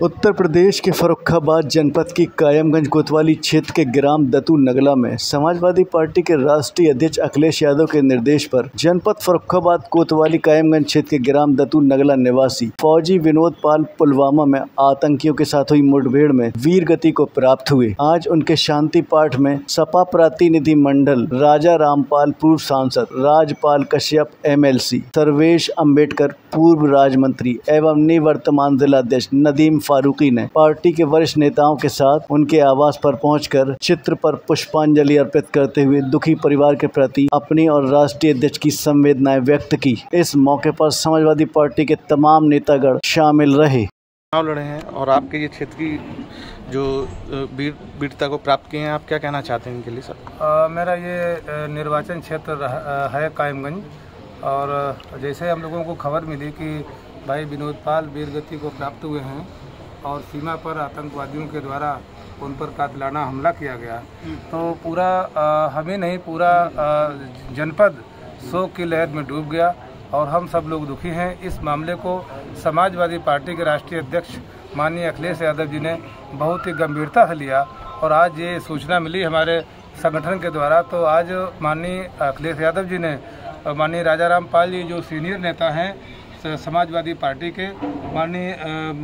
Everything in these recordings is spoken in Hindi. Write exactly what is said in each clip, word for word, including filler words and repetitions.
उत्तर प्रदेश के फर्रुखाबाद जनपद की कायमगंज कोतवाली क्षेत्र के ग्राम दतू नगला में समाजवादी पार्टी के राष्ट्रीय अध्यक्ष अखिलेश यादव के निर्देश पर जनपद फर्रुखाबाद कोतवाली कायमगंज क्षेत्र के ग्राम दतू नगला निवासी फौजी विनोद पाल पुलवामा में आतंकियों के साथ हुई मुठभेड़ में वीर गति को प्राप्त हुए। आज उनके शांति पाठ में सपा प्रतिनिधि मंडल राजा रामपाल पूर्व सांसद, Rajpal Kashyap M L C, Sarvesh Ambedkar पूर्व राज्य मंत्री एवं निवर्तमान जिलाध्यक्ष नदीम फारूकी ने पार्टी के वरिष्ठ नेताओं के साथ उनके आवास पर पहुंचकर चित्र पर पुष्पांजलि अर्पित करते हुए दुखी परिवार के प्रति अपनी और राष्ट्रीय अध्यक्ष की संवेदनाएं व्यक्त की। इस मौके पर समाजवादी पार्टी के तमाम नेतागण शामिल रहे। चुनाव लड़े हैं और आपके ये क्षेत्र की जो वीर वीरता को प्राप्त किए हैं, आप क्या कहना चाहते हैं इनके लिए सर? आ, मेरा ये निर्वाचन क्षेत्र है कायमगंज, और जैसे हम लोगों को खबर मिली कि भाई विनोद पाल वीर गति को प्राप्त हुए हैं और सीमा पर आतंकवादियों के द्वारा उन पर कातिलाना हमला किया गया, तो पूरा आ, हमें नहीं पूरा आ, जनपद शोक की लहर में डूब गया और हम सब लोग दुखी हैं। इस मामले को समाजवादी पार्टी के राष्ट्रीय अध्यक्ष माननीय अखिलेश यादव जी ने बहुत ही गंभीरता से लिया और आज ये सूचना मिली हमारे संगठन के द्वारा, तो आज माननीय अखिलेश यादव जी ने माननीय राजा रामपाल जी जो सीनियर नेता हैं समाजवादी पार्टी के, माननीय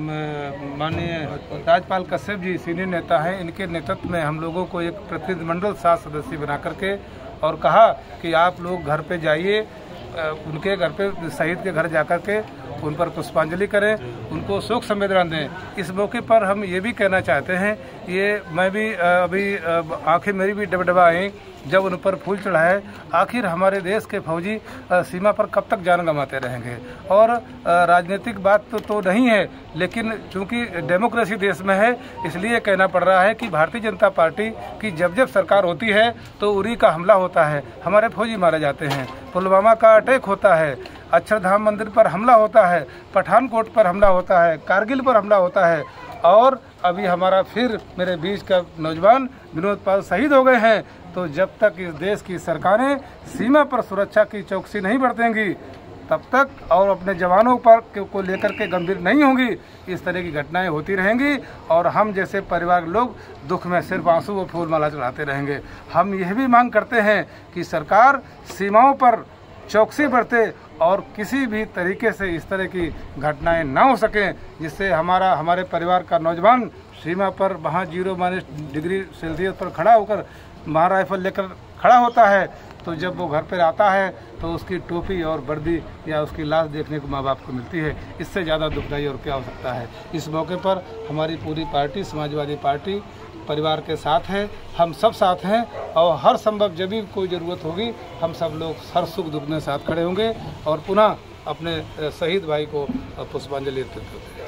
माननीय राजपाल कश्यप जी सीनियर नेता हैं, इनके नेतृत्व में हम लोगों को एक प्रतिनिधिमंडल सात सदस्य बना करके और कहा कि आप लोग घर पे जाइए, उनके घर पे शहीद के घर जाकर के उन पर पुष्पांजलि करें, उनको शोक संवेदना दें। इस मौके पर हम ये भी कहना चाहते हैं, ये मैं भी अभी आंखें मेरी भी डबडबा आई जब उन पर फूल चढ़ाए। आखिर हमारे देश के फौजी सीमा पर कब तक जान गंवाते रहेंगे? और राजनीतिक बात तो, तो नहीं है, लेकिन चूंकि डेमोक्रेसी देश में है इसलिए कहना पड़ रहा है कि भारतीय जनता पार्टी की जब जब सरकार होती है तो उरी का हमला होता है, हमारे फौजी मारे जाते हैं, पुलवामा का अटैक होता है, अक्षरधाम मंदिर पर हमला होता है, पठानकोट पर हमला होता है, कारगिल पर हमला होता है, और अभी हमारा फिर मेरे बीच का नौजवान विनोद पाल शहीद हो गए हैं। तो जब तक इस देश की सरकारें सीमा पर सुरक्षा की चौकसी नहीं बरतेंगी तब तक और अपने जवानों पर को लेकर के गंभीर नहीं होंगी, इस तरह की घटनाएं होती रहेंगी और हम जैसे परिवार लोग दुख में सिर्फ आंसू व फूल माला चढ़ाते रहेंगे। हम यह भी मांग करते हैं कि सरकार सीमाओं पर चौकसी बरते और किसी भी तरीके से इस तरह की घटनाएं ना हो सकें, जिससे हमारा हमारे परिवार का नौजवान सीमा पर वहाँ जीरो माइनस डिग्री सेल्सियस पर खड़ा होकर महा राइफल लेकर खड़ा होता है, तो जब वो घर पर आता है तो उसकी टोपी और वर्दी या उसकी लाश देखने को माँ बाप को मिलती है। इससे ज़्यादा दुखदाई और क्या हो सकता है। इस मौके पर हमारी पूरी पार्टी समाजवादी पार्टी परिवार के साथ है, हम सब साथ हैं और हर संभव जब भी कोई ज़रूरत होगी हम सब लोग हर सुख दुख में साथ खड़े होंगे और पुनः अपने शहीद भाई को पुष्पांजलि अर्पित करते हैं।